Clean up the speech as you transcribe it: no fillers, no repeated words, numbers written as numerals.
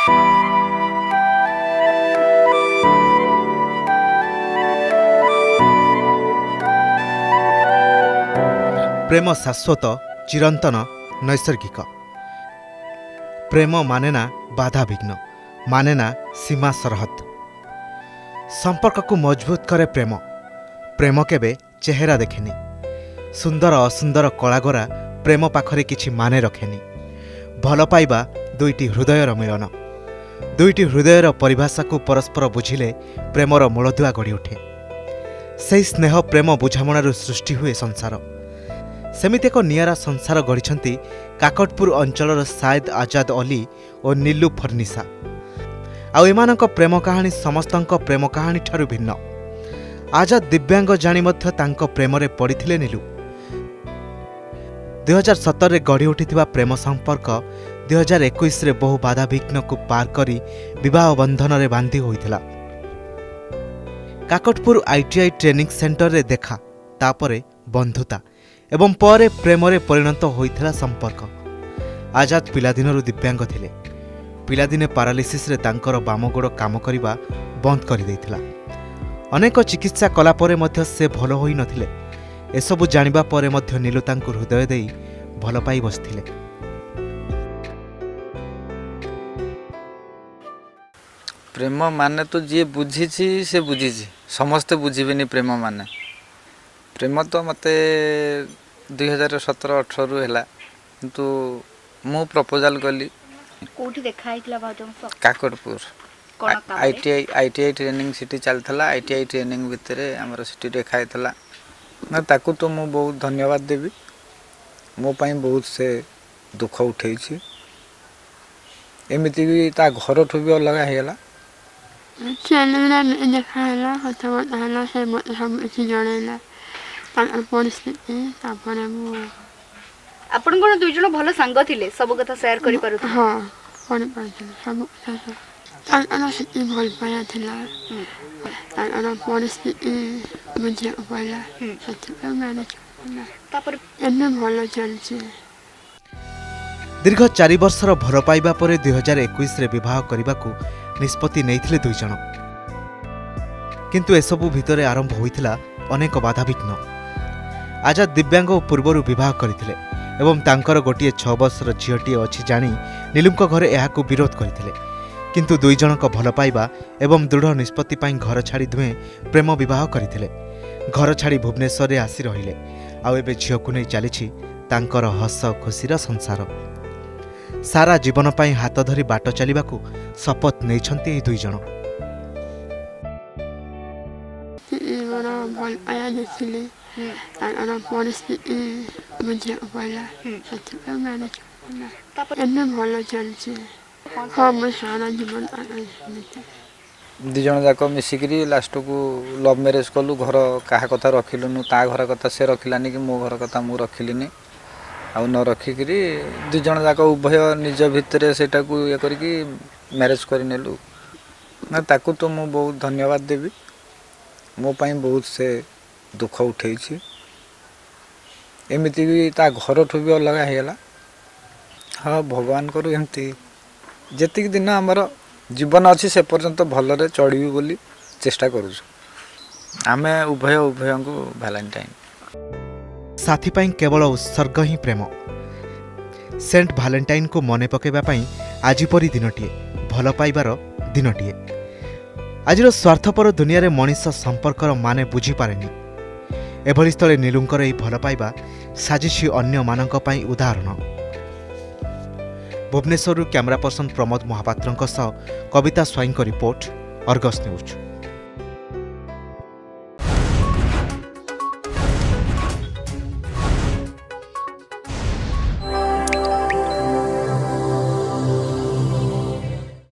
प्रेम शाश्वत चिरंतन नैसर्गिक। प्रेम माने ना बाधा विघ्न, माने ना सीमा सरहद। संपर्क को मजबूत करे प्रेम। प्रेम केबे चेहरा देखेनी। सुंदर असुंदर कलागोरा प्रेम पाखरे किछि माने रखेनी। भल पाइबा दुईटी हृदयर मिलन। दुईटी हृदयर परिभाषा को परस्पर बुझिले प्रेमर मूलदुआ गढ़ी उठे। से स्नेह प्रेम बुझामणारू सृष्टि हुए संसार। सेमिति एक नियारा संसार गढ़ी काकटपुर अंचलर सायद आजाद अली और नीलू फर्निसा। आउ एमानक प्रेम कहानी समस्तंक प्रेम कहानी ठारू भिन्न। आजाद दिव्यांग जानी मध्य तांको प्रेम रे पड़िथिले नीलू। 2017 रे गढ़ी उठिथिबा प्रेम संपर्क 2021 रे बहु बाधा विघ्न को पार करी विवाह बंधन रे बांधी होइथिला। काकटपुर आईटीआई ट्रेनिंग सेंटर रे देखा, तापरे बंधुता एवं परे प्रेम रे परिणत होइथिला संपर्क। आजाद पिलादिनरु दिव्यांग थिले। पिलादिने पारालिसिस रे तांकर बाम गोड़ काम करिबा बंद करि दैथिला। अनेक चिकित्सा कला परे मध्य से भल होई नथिले। एसबु जानिबा परे मध्य नीलू तांको हृदय देई भल पाई बसथिले। प्रेम माने तो जी बुझीछि से बुझीछि, समस्ते बुझीबेनी प्रेम माने। प्रेम तो मते 2017-18 रु हैला, किंतु मु प्रपोजल कली। कोठी देखा आइतला भाजम सब काकटपुर कोन काम आईटीआई ट्रेनिंग सिटी चलथला। आईटीआई ट्रेनिंग भितरे हमर सिटी देखा आइतला ना। ताकू तो मु बहुत धन्यवाद देबी। मो पई बहुत से दुख उठै छी। एमिति भी ता घर ठु भी अलग हेला। चलना देखाला कथा बताला से हम इसी जणैला तार परिस्थिति तापरे मु आपण कोन दुई जण भलो संग थिले, सब कथा शेयर करि पारु। हां करि पारु सब कथा तार से भल पाया थिला। तार परिस्थिति बुझे पाला सत्य मैनेज तापर एने भलो चलछि। दीर्घ 4 वर्षर भल पाइबा परे 2021 रे विवाह करबाकू निष्पत्ति नैथिले दुई जण। किंतु एसबु भितरे आरंभ होइथिला अनेक बाधा विघ्न। आजाद दिव्यांग पूर्वरु विवाह करथिले एवं तांकर गोटिए 6 वर्षर झीटी अछि जानी नीलुंक घरे एहाकू विरोध करथिले। किंतु दुई जनक भल पाइबा एवं दृढ़ निष्पत्ति पाई घर छाड़ी दुहे प्रेम विवाह करथिले। घर छाड़ी भुवनेश्वर रे आसी रहिले। आउ एबे झियकू नै चलीछि तांकर हस खुशीर संसार। सारा जीवन पाई हाथ धरी बाट चलिबाकू शपथ नैछन्ति ए दुई जण। बड़ा भल पाया देखिले तार परिस्थिति बुझे पाला सत्य मैनेज तापर एने भलो चलछि। हां म सारा जीवन दि जण जाक मिसिकरी लास्ट को लव मैरिज कलु। घर काहा कथा रखिलुनु, ता घर कथा से रखिलानी कि मो घर कथा मु रखिलिनी। आउ न रखिकरी दि जण जाक उभय निज भितरे सेटा को ये करके मैरिज करि नेलु ना। ताकू तो मु बहुत धन्यवाद देबी। मो पई बहुत से दुख उठै छी। एमिति भी ता घर ठु भी अलग हेला। हां भगवान करू एमती जेतिक दिन हमर जीवन अछि से पर्यंत भलरे चढ़िबी बोली चेष्टा करू। आमे उभय को वैलेंटाइन साथी पाई केवल उत्सर्ग ही प्रेम। सेंट वैलेंटाइन को मने पकेबा पाई आज परी दिनटीए, भल पाइबार दिनटीए। आजिर स्वार्थपर दुनिया रे मनीष संपर्कर माने बुझी पारेनी। एभली स्थले नीलुंकर एही भल पाइबा साजिछि अन्य मानक पाई उदाहरण। भुवनेश्वर कैमरा पर्सन प्रमोद महापात्रंक सह कविता स्वाईंक रिपोर्ट, अर्गस न्यूज।